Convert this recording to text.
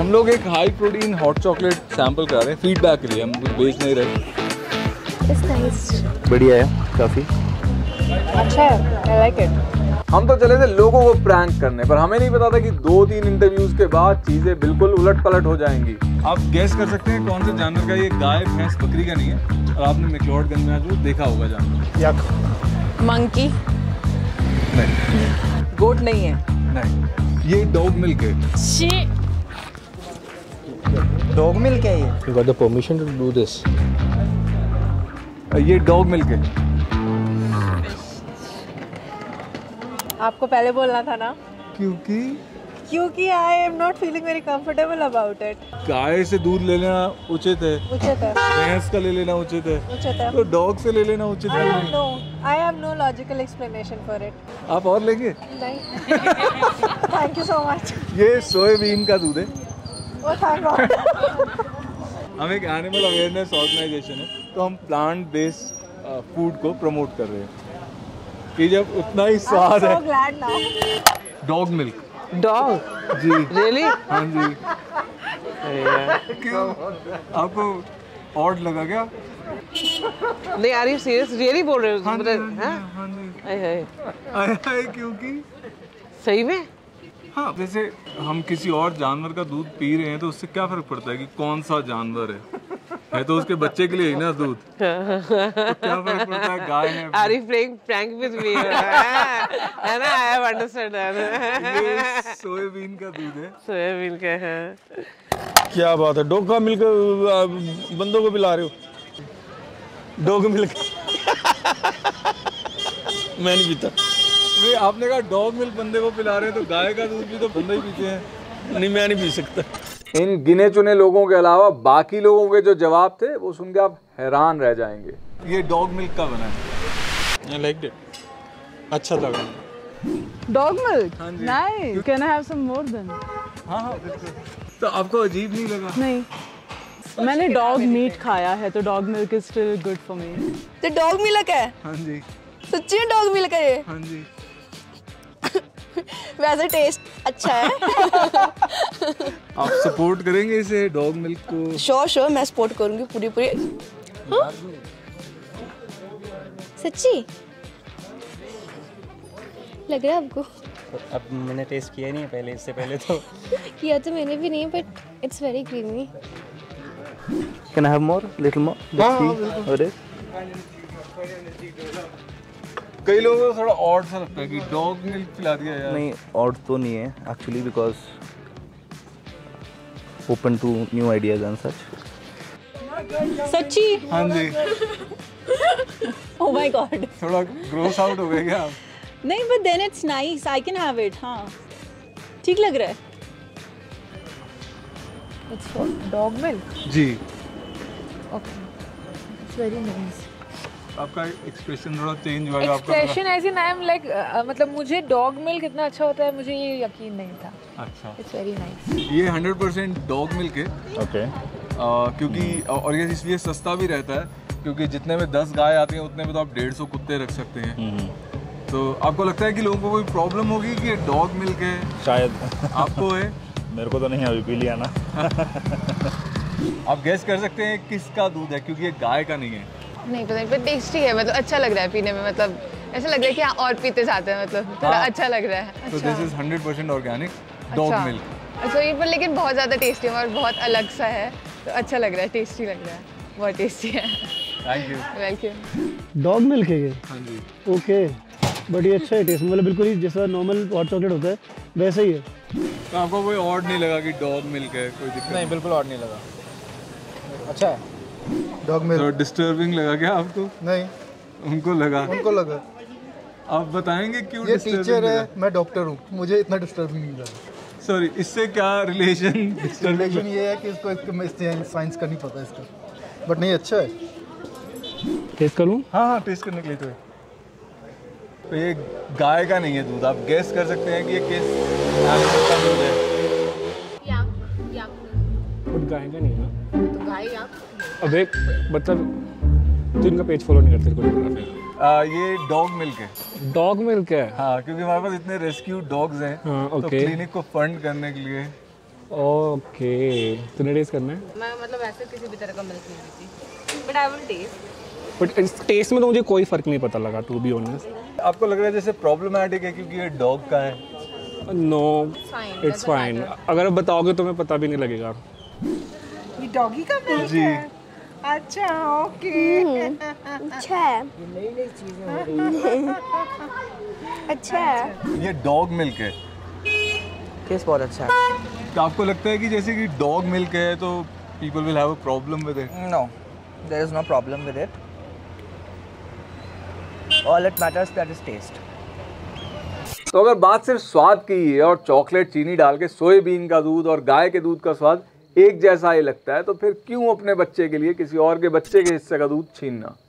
हम लोग एक high protein hot chocolate sample करा रहे हैं फीडबैक के लिए, हम कुछ बेच नहीं रहे। बढ़िया है काफ़ी अच्छा है, आई लाइक इट। हम तो चले थे लोगों को प्रैंक करने, पर हमें नहीं पता था कि 2-3 इंटरव्यूज के बाद चीजें बिल्कुल उलट पलट हो जाएंगी। आप गेस कर सकते हैं कौन से जानवर का ये गाय भैंस बकरी का नहीं है, और आपने मैक्लोडगंज में आज वो देखा होगा जानवर। याक मंकी नहीं, गोट नहीं है। नहीं, ये डॉग मिल्क है। डॉग मिल्क है ये। You got the permission to do this? ये डॉग मिल्क है। आपको पहले बोलना था ना, क्योंकि I am not feeling very comfortable about it. गाय से दूध ले लेना उचित है, उचित है, भैंस का ले लेना उचित है, उचित है। तो डॉग से ले लेना उचित है। I have no logical explanation for it. आप और लेंगे? नहीं थैंक यू सो मच। ये सोयाबीन का दूध है। Oh thank God. हम एक एनिमल अवेयरनेस ऑर्गेनाइजेशन है, तो हम प्लांट बेस्ड फूड को प्रमोट कर रहे हैं कि जब उतना ही स्वाद है। Dog milk. डॉग जी रियली? हाँ जी। क्यों आपको ऑड लगा क्या? नहीं आर यू सीरियस, रियली बोल रहे हो? हाँ जी, हाँ? हाँ जी। आए क्योंकि सही में? हाँ, जैसे हम किसी और जानवर का दूध पी रहे हैं तो उससे क्या फर्क पड़ता है कि कौन सा जानवर है तो उसके बच्चे के लिए ही ना दूध। तो क्या फर्क पड़ता है गाय है। Are you playing prank with me? है ना, I have understood that. ये सोयाबीन का दूध है। सोयाबीन का है। क्या बात है, डॉग का मिल्क बंदों को पिला रहे हो? डॉग मिल्क मैं नहीं पीता। आपने कहा डॉग मिल्क बंदे को पिला रहे हैं, तो गाय का दूध भी तो बंदे ही पीते हैं। नहीं मैं नहीं पी सकता। इन गिने चुने लोगों के अलावा बाकी लोगों के जो जवाब थे वो सुन के आप हैरान रह जाएंगे। ये डॉग मिल्क का बना है। I liked it. अच्छा लगा। Dog milk? हाँ जी। Nice. Can I have some more then? हाँ हाँ बिल्कुल। तो आपको अजीब नहीं लगा? नहीं, मैंने डॉग मीट खाया है तो dog milk is still good for me. तो डॉग मिल्क है? हाँ जी। सच्ची में डॉग मिल्क है ये? हाँ जी। वैसे टेस्ट अच्छा है। आप सपोर्ट करेंगे इसे डॉग मिल्क को? श्योर मैं सपोर्ट करूंगी पूरी। हाँ? सच्ची लग रहा है आपको? अब मैंने टेस्ट किया नहीं पहले, इससे पहले तो किया तो मैंने भी नहीं, but it's very creamy. Can I have more? Little more? अरे कई लोगों को थोड़ा ऑड सा लगता है कि डॉग मिल्क पिला दिया यार। नहीं ऑड तो नहीं है actually, because open to new ideas and such. सच्ची? हाँ जी। Oh my God. थोड़ा ग्रोस आउट हो गए क्या आप? नहीं, but then it's nice, I can have it. हाँ ठीक लग रहा है। It's for dog milk? जी। Okay, it's very nice. आपका एक्सप्रेशन थोड़ा चेंज हुआ है। एक्सप्रेशन ऐसे ना, आई एम लाइक मतलब मुझे डॉग मिल्क इतना अच्छा होता है, मुझे ये यकीन नहीं था। अच्छा, इट्स वेरी नाइस। ये 100% डॉग मिल्क है। ओके। क्योंकि और ये इसलिए सस्ता भी रहता है क्योंकि जितने में 10 गाय आती हैं उतने में तो आप 150 कुत्ते रख सकते हैं। तो आपको लगता है कि लोगों को कोई प्रॉब्लम होगी कि ये डॉग मिल्क है? शायद। आपको है? मेरे को तो नहीं, अभी पी लिया ना। आप गैस कर सकते हैं किसका दूध है, क्योंकि ये गाय का नहीं है। नहीं पता, पर टेस्टी है, मतलब अच्छा लग रहा है पीने में, मतलब ऐसा लग रहा है कि हाँ और पीते जाते हैं, मतलब थोड़ा अच्छा लग रहा है। तो this is 100% organic dog milk. अच्छा, ये पर लेकिन बहुत ज़्यादा टेस्टी है और बहुत अलग सा है, तो अच्छा लग रहा है, टेस्टी लग रहा है, बहुत टेस्टी है। Thank you. Welcome. Dog milk है ये? हाँ जी। ओके, बट ये अच्छा है टेस्ट, मतलब बिल्कुल ही जैसा नॉर्मल हॉट चॉकलेट होता है वैसे ही है। तो आपको कोई ऑड नहीं लगा कि डॉग मिल्क है? कोई दिक्कत नहीं, बिल्कुल ऑड नहीं लगा। अच्छा है डॉग मिल्क। तो डिस्टर्बिंग लगा क्या आपको? नहीं, उनको लगा। लगा। आप बताएंगे क्यों? ये टीचर है, मैं डॉक्टर हूँ, मुझे इतना डिस्टर्बिंग नहीं लगा। सॉरी, इससे क्या रिलेशन? रिलेशन ये है कि इसको साइंस का नहीं पता इसका, बट नहीं अच्छा है। टेस्ट करूँ? हाँ, टेस्ट करने के लिए तो ये गाय का नहीं है दूध। आप गैस कर सकते हैं कि ये किस एनिमल का दूध है? बट गाय का नहीं ना। तो गाय आप अब एक मतलब तो इनका पेज फॉलो नहीं करते कोई। ये डॉग मिल्क है। डॉग मिल्क है? हाँ, क्योंकि हमारे पास इतने रेस्क्यू डॉग्स हैं। हाँ, तो ओके। क्लिनिक को फंड करने के लिए ओके, तूने टेस्ट करना है? मैं मतलब ऐसे किसी भी तरह का मिल्क नहीं पीती, but I will taste. But इस टेस्ट में तो मुझे कोई फ़र्क नहीं पता लगा, टू बी ऑनेस्ट। आपको लग रहा है जैसे प्रॉब्लमैटिक है क्योंकि ये डॉग का है? No, it's fine. अगर आप बताओगे तो मैं पता भी नहीं लगेगा। ये डॉगी का मिल्क जी। है? अच्छा, ओके। अच्छा है। अच्छा है। ये डॉग मिल्क है। टेस्ट बहुत अच्छा है। तो आपको लगता है कि जैसे कि डॉग मिल्क है तो people will have a problem with it? No, there is no problem with it. All it matters that is taste. तो अगर बात सिर्फ स्वाद की है और चॉकलेट चीनी डाल के सोयाबीन का दूध और गाय के दूध का स्वाद एक जैसा ही लगता है, तो फिर क्यों अपने बच्चे के लिए किसी और के बच्चे के हिस्से का दूध छीनना?